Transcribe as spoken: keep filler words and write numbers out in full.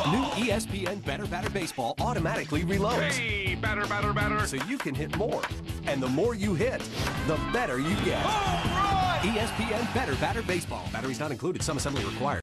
New E S P N Better Batter Baseball automatically reloads. Hey, batter, batter, batter. So you can hit more. And the more you hit, the better you get. All right! E S P N Better Batter Baseball. Batteries not included. Some assembly required.